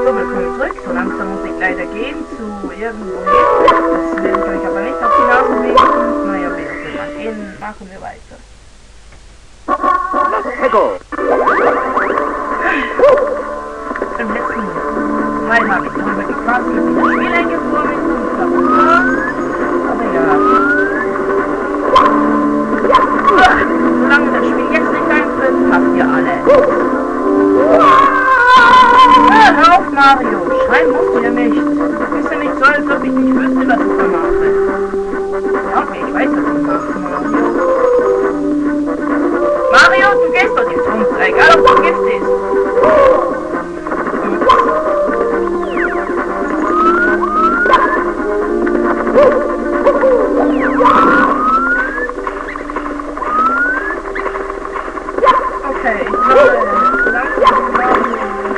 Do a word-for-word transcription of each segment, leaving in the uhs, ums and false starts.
So, willkommen zurück. So langsam muss ich leider gehen zu irgendwo hin. Das will ich euch aber nicht auf die Nase legen. Naja, wie auch immer. Gehen, machen wir weiter. Im letzten Teil habe ich darüber gequatscht, wie das Spiel eingefuhr ist und bla bla bla. Aber ja. Solange das Spiel jetzt nicht eintritt, habt ihr alle. Hör auf, Mario! Schreien musst ihr nicht! Ist ja nicht so, als ob ich nicht wüsste, was ich da mache. Okay, ich weiß, was ich mache, Mario. Mario, du gehst doch jetzt runter, egal ob du Gift ist. Okay, ich glaube, langsam Mario.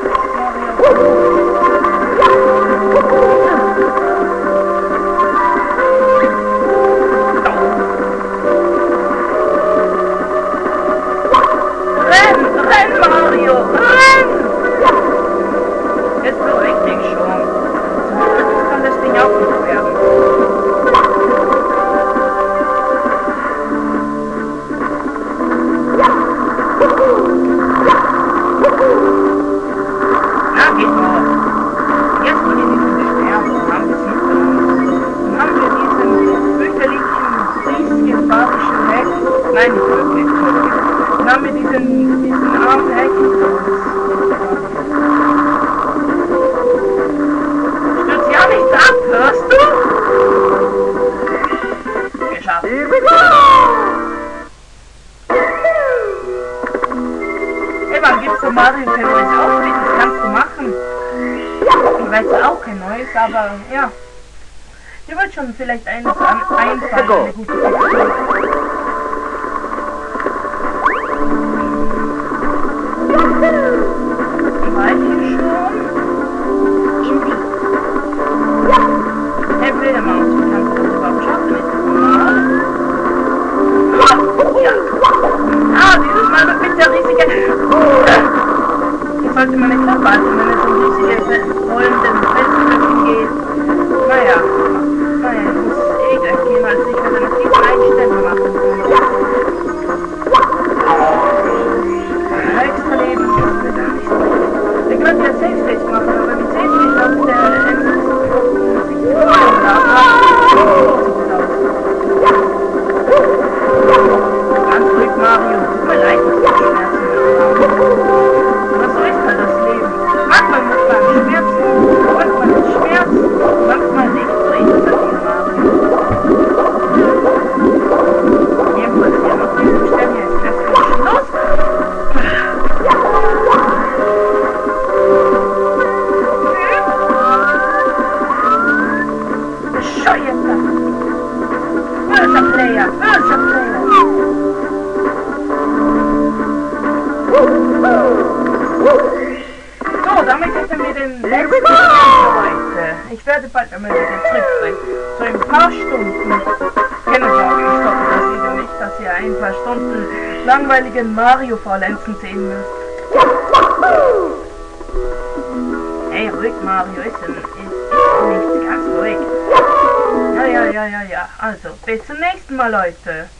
Nein, nicht wirklich. Dann haben wir diesen, diesen armen Hecken. Stürzt ja nicht ab, hörst du? Geschafft. Hey, wann gibt's so Mario kein neues Outfit? Das kannst du machen. Ich weiß auch kein neues, aber ja. Dir wird schon vielleicht eines an einfallen, eine gute Idee. War ich hier schon? Easy. Hey, Fledermaus, wie kannst du das überhaupt schaffen? Ist das normal? Ja. Ah, dieses Mal mit der riesigen... Hier sollte man nicht abwarten, wenn es um riesige rollenden Felsblöcken geht. Naja. Naja, ich muss eh gleich gehen, weil ich werde noch diese Einstellung machen. Extra Leben können wir da nicht. Wir können ja Safe States machen, aber mit Safe States auf der M S sich die Freude da ganz ruhig, Mario. Tut mir leid, dass du Schmerzen haben. Aber so ist halt das Leben. Manchmal muss man schmerzen, manchmal ist Schmerz, manchmal nicht. So ist es halt hier, Mario. Jedenfalls hier noch diese Stelle ist erstmal Schluss. Böser Player, böser Player. So, damit hätten wir den letzten Video heute. Ich werde bald einmal wieder zurückbringen. So in ein paar Stunden. Keine Sorge, ich stoppe das Video nicht, dass ihr ein paar Stunden langweiligen Mario-Faulenzen sehen müsst. Hey, ruhig Mario, ist, ist, ist nicht ganz ruhig. Ja, ja, ja, ja, ja. Also, bis zum nächsten Mal, Leute.